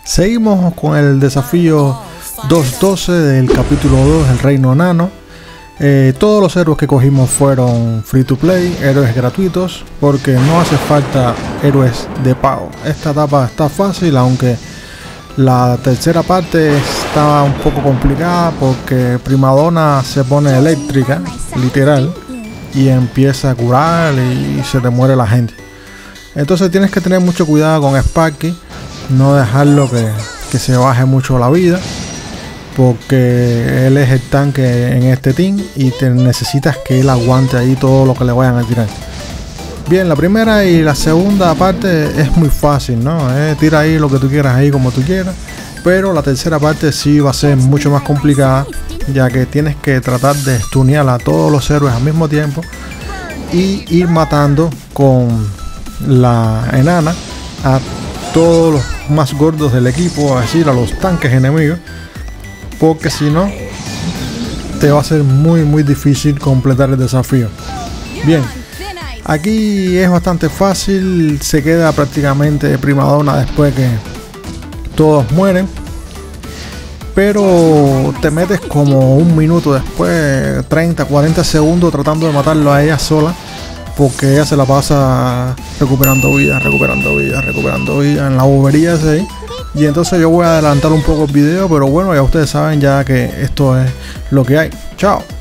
Seguimos con el desafío 2.12 del capítulo 2, el reino nano. Todos los héroes que cogimos fueron free to play, héroes gratuitos, porque no hace falta héroes de pago. Esta etapa está fácil, aunque la tercera parte está un poco complicada porque Primadonna se pone eléctrica, literal, y empieza a curar y se te muere la gente. Entonces tienes que tener mucho cuidado con Sparky, no dejarlo que se baje mucho la vida, porque él es el tanque en este team y te necesitas que él aguante ahí todo lo que le vayan a tirar. Bien, la primera y la segunda parte es muy fácil, ¿no? Tira ahí lo que tú quieras ahí como tú quieras, pero la tercera parte sí va a ser mucho más complicada, ya que tienes que tratar de stunear a todos los héroes al mismo tiempo y ir matando con la enana a todos los más gordos del equipo, es decir, a los tanques enemigos, porque si no te va a ser muy difícil completar el desafío. Bien, aquí es bastante fácil, se queda prácticamente Primadonna después que todos mueren, pero te metes como un minuto después, 30-40 segundos tratando de matarlo a ella sola, porque ella se la pasa recuperando vida en la bobería esa ahí. Y entonces yo voy a adelantar un poco el video, pero bueno, ya ustedes saben ya que esto es lo que hay. Chao.